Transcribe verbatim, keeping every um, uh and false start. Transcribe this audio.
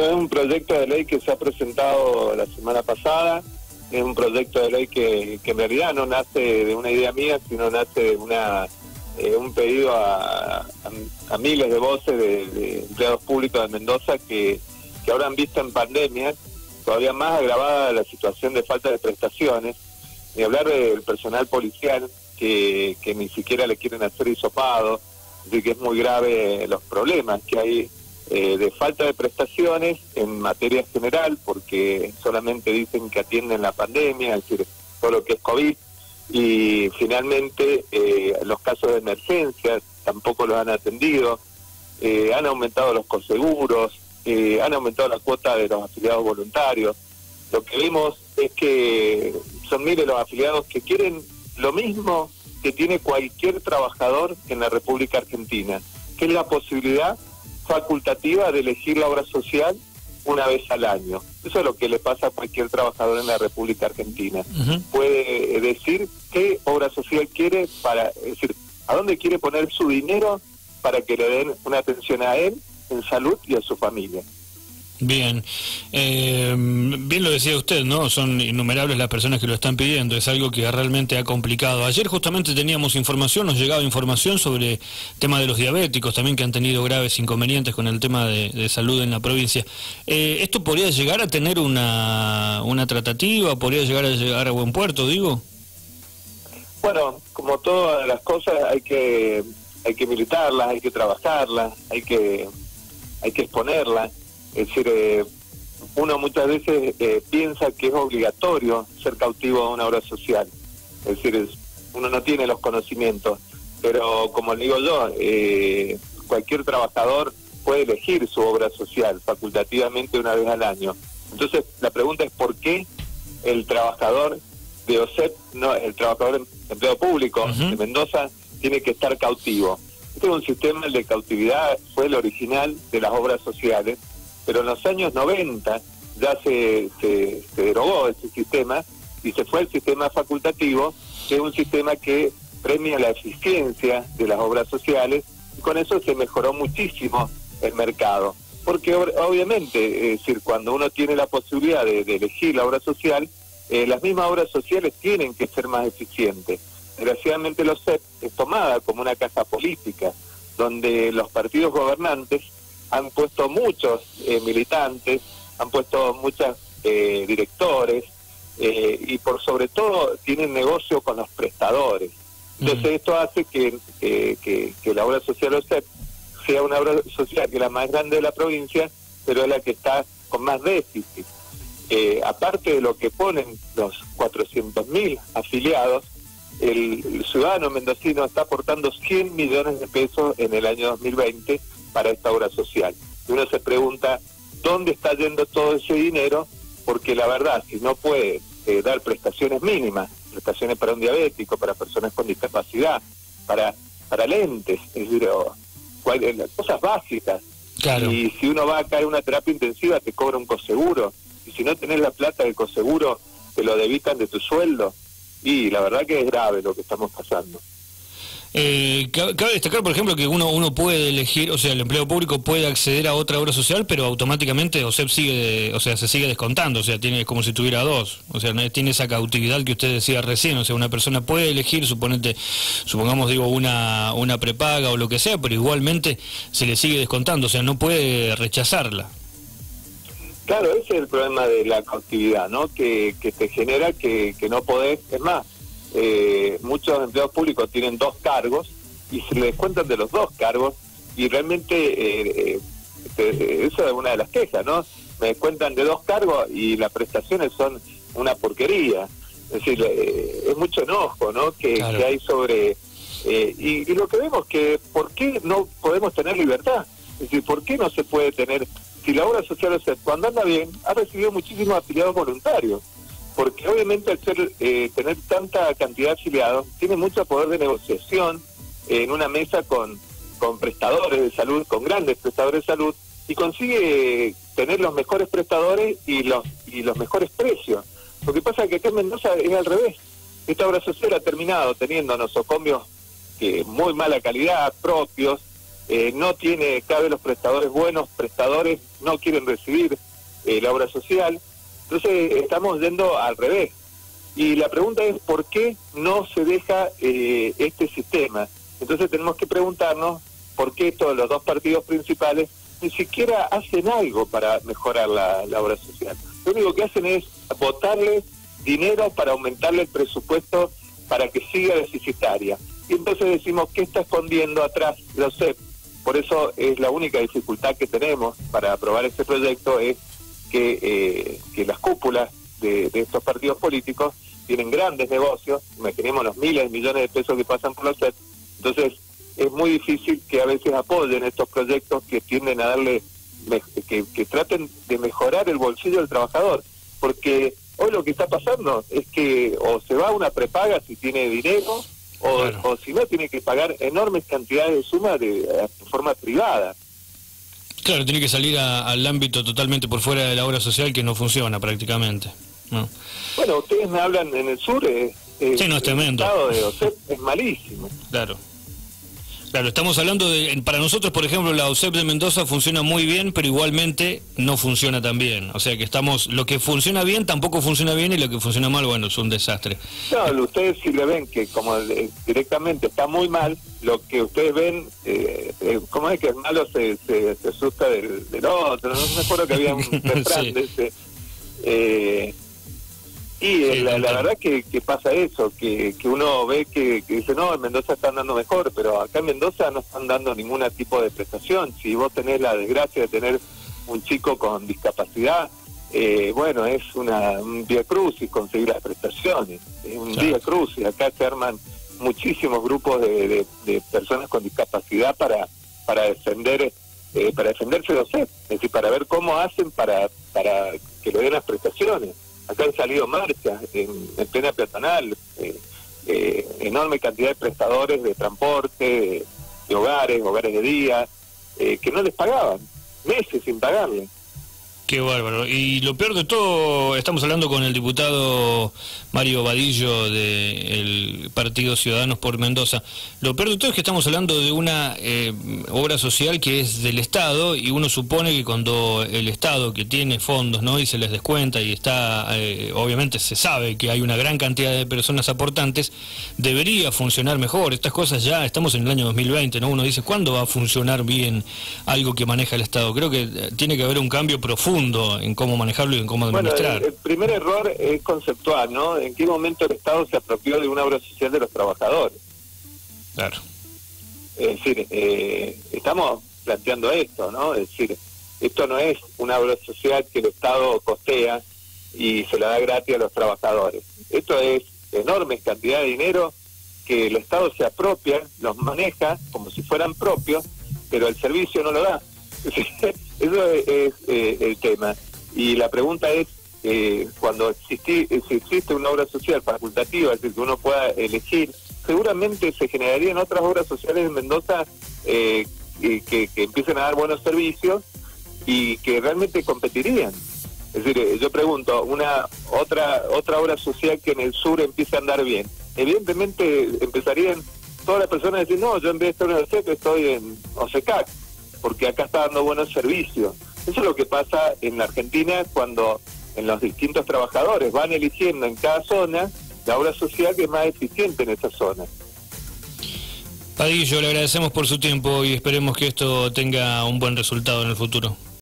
Bueno, es un proyecto de ley que se ha presentado la semana pasada. Es un proyecto de ley que, que en realidad no nace de una idea mía, sino nace de una eh, un pedido a, a, a miles de voces de, de empleados públicos de Mendoza que, que ahora han visto en pandemia todavía más agravada la situación de falta de prestaciones, ni hablar del personal policial que, que ni siquiera le quieren hacer hisopado, de que es muy grave los problemas que hay eh, de falta de prestaciones en materia general, porque solamente dicen que atienden la pandemia, es decir, todo lo que es COVID, y finalmente eh, los casos de emergencia tampoco los han atendido, eh, han aumentado los coseguros, eh, han aumentado la cuota de los afiliados voluntarios. Lo que vemos es que son miles los afiliados que quieren lo mismo que tiene cualquier trabajador en la República Argentina, que es la posibilidad facultativa de elegir la obra social una vez al año. Eso es lo que le pasa a cualquier trabajador en la República Argentina. Uh-huh. Puede decir qué obra social quiere, para, es decir, a dónde quiere poner su dinero para que le den una atención a él en salud y a su familia. Bien, eh, bien lo decía usted, ¿no? Son innumerables las personas que lo están pidiendo, es algo que realmente ha complicado. Ayer justamente teníamos información, nos llegaba información sobre el tema de los diabéticos también, que han tenido graves inconvenientes con el tema de, de salud en la provincia. Eh, ¿Esto podría llegar a tener una, una tratativa, podría llegar a llegar a buen puerto, digo? Bueno, como todas las cosas hay que hay que militarlas, hay que trabajarlas, hay que hay que exponerlas. Es decir, eh, uno muchas veces eh, piensa que es obligatorio ser cautivo de una obra social. Es decir, es, uno no tiene los conocimientos, pero como digo yo, eh, cualquier trabajador puede elegir su obra social facultativamente una vez al año. Entonces, la pregunta es ¿por qué el trabajador de O S E P, no, el trabajador de empleo público uh-huh. de Mendoza, tiene que estar cautivo? Este es un sistema, el de cautividad fue el original de las obras sociales, pero en los años noventa ya se, se, se derogó ese sistema y se fue el sistema facultativo, que es un sistema que premia la eficiencia de las obras sociales, y con eso se mejoró muchísimo el mercado. Porque obviamente, es decir, cuando uno tiene la posibilidad de, de elegir la obra social, eh, las mismas obras sociales tienen que ser más eficientes. Desgraciadamente la O S E P es tomada como una caja política, donde los partidos gobernantes han puesto muchos eh, militantes, han puesto muchos eh, directores, eh, y por sobre todo tienen negocio con los prestadores. Entonces mm. esto hace que, que, que, que la obra social O S E P sea una obra social que es la más grande de la provincia, pero es la que está con más déficit. Eh, aparte de lo que ponen los cuatrocientos mil afiliados, el, el ciudadano mendocino está aportando cien millones de pesos en el año dos mil veinte para esta obra social. Y uno se pregunta, ¿dónde está yendo todo ese dinero? Porque la verdad, si no puede eh, dar prestaciones mínimas, prestaciones para un diabético, para personas con discapacidad, para para lentes, es decir, o, cual, eh, cosas básicas. Claro. Y si uno va a caer a una terapia intensiva, te cobra un coseguro. Y si no tenés la plata del coseguro, te lo debitan de tu sueldo. Y la verdad que es grave lo que estamos pasando. Eh, cabe destacar, por ejemplo, que uno uno puede elegir, o sea, el empleo público puede acceder a otra obra social, pero automáticamente O S E P sigue, o sea, se sigue descontando, o sea, tiene como si tuviera dos, o sea, no tiene esa cautividad que usted decía recién, o sea, una persona puede elegir, suponete, supongamos, digo, una una prepaga o lo que sea, pero igualmente se le sigue descontando, o sea, no puede rechazarla. Claro, ese es el problema de la cautividad, ¿no? Que, que te genera que, que no podés, es más, Eh, muchos empleados públicos tienen dos cargos y se les descuentan de los dos cargos y realmente eh, eh, eso es una de las quejas, ¿no? Me descuentan de dos cargos y las prestaciones son una porquería. Es decir, eh, es mucho enojo, ¿no? Que, claro. que hay sobre... Eh, y, y lo que vemos que, ¿por qué no podemos tener libertad? Es decir, ¿por qué no se puede tener... Si la obra social, o sea, cuando anda bien, ha recibido muchísimos afiliados voluntarios. Porque obviamente al ser eh, tener tanta cantidad de afiliados, tiene mucho poder de negociación eh, en una mesa con, con prestadores de salud, con grandes prestadores de salud, y consigue tener los mejores prestadores y los y los mejores precios. Lo que pasa es que acá en Mendoza es al revés. Esta obra social ha terminado teniendo nosocomios que muy mala calidad, propios, eh, no tiene, cada vez los prestadores, buenos prestadores, no quieren recibir eh, la obra social. Entonces estamos yendo al revés. Y la pregunta es, ¿por qué no se deja eh, este sistema? Entonces tenemos que preguntarnos por qué todos los dos partidos principales ni siquiera hacen algo para mejorar la, la obra social. Lo único que hacen es botarle dinero para aumentarle el presupuesto para que siga deficitaria. Y entonces decimos, ¿qué está escondiendo atrás la O S E P? Por eso es la única dificultad que tenemos para aprobar este proyecto, es que, eh, que las cúpulas de, de estos partidos políticos tienen grandes negocios, imaginemos los miles de millones de pesos que pasan por la O S E P, entonces es muy difícil que a veces apoyen estos proyectos que tienden a darle, que, que traten de mejorar el bolsillo del trabajador, porque hoy lo que está pasando es que o se va a una prepaga si tiene dinero, o, claro. o si no tiene que pagar enormes cantidades de sumas de, de forma privada. Claro, tiene que salir a, al ámbito totalmente por fuera de la obra social que no funciona prácticamente. No. Bueno, ustedes me hablan en el sur, eh, eh, sí, no, es tremendo. El estado de O S E P es malísimo. Claro. Claro, estamos hablando de, para nosotros, por ejemplo, la O S E P de Mendoza funciona muy bien, pero igualmente no funciona tan bien. O sea que estamos, lo que funciona bien tampoco funciona bien y lo que funciona mal, bueno, es un desastre. No, ustedes sí le ven que como eh, directamente está muy mal, lo que ustedes ven, eh, eh, ¿cómo es que el malo se, se, se asusta del, del otro? No me acuerdo que había un refrán sí. de ese... Eh, Y sí, la, la verdad que, que pasa eso, que, que uno ve que, que dice, no, en Mendoza están dando mejor, pero acá en Mendoza no están dando ningún tipo de prestación. Si vos tenés la desgracia de tener un chico con discapacidad, eh, bueno, es una, un vía crucis conseguir las prestaciones, es un claro. vía crucis. Acá se arman muchísimos grupos de, de, de personas con discapacidad para, para defender eh, para defenderse de O S E P, es decir, para ver cómo hacen para, para que le den las prestaciones. Acá han salido marchas en, en plena peatonal, eh, eh, enorme cantidad de prestadores de transporte, de, de hogares, hogares de día, eh, que no les pagaban, meses sin pagarles. Qué bárbaro. Y lo peor de todo, estamos hablando con el diputado Mario Vadillo del Partido Ciudadanos por Mendoza. Lo peor de todo es que estamos hablando de una eh, obra social que es del Estado, y uno supone que cuando el Estado, que tiene fondos, ¿no?, y se les descuenta y está, eh, obviamente se sabe que hay una gran cantidad de personas aportantes, debería funcionar mejor. Estas cosas ya, estamos en el año dos mil veinte, ¿no? Uno dice, ¿cuándo va a funcionar bien algo que maneja el Estado? Creo que tiene que haber un cambio profundo en cómo manejarlo y en cómo administrar. Bueno, el, el primer error es conceptual, ¿no? ¿En qué momento el Estado se apropió de una obra social de los trabajadores? Claro. Es decir, eh, estamos planteando esto, ¿no? Es decir, esto no es una obra social que el Estado costea y se la da gratis a los trabajadores. Esto es enorme cantidad de dinero que el Estado se apropia, los maneja como si fueran propios, pero el servicio no lo da. Eso es, es eh, el tema. Y la pregunta es, eh, cuando existi, si existe una obra social facultativa, es decir, que uno pueda elegir, seguramente se generarían otras obras sociales en Mendoza eh, que, que empiecen a dar buenos servicios y que realmente competirían. Es decir, yo pregunto, una otra otra obra social que en el sur empiece a andar bien. Evidentemente empezarían todas las personas a decir, no, yo en vez de estar en el C E P estoy en OSECAC, porque acá está dando buenos servicios. Eso es lo que pasa en la Argentina cuando en los distintos trabajadores van eligiendo en cada zona la obra social que es más eficiente en esa zona. Vadillo, le agradecemos por su tiempo y esperemos que esto tenga un buen resultado en el futuro.